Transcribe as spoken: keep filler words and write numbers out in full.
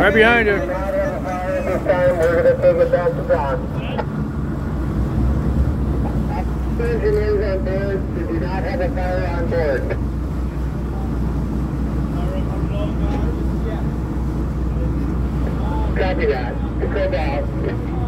Right behind you. Do not have a fire at this time. We're going to take it back to Don. Engineers on board, we do not have a fire on board. Copy that. Go down.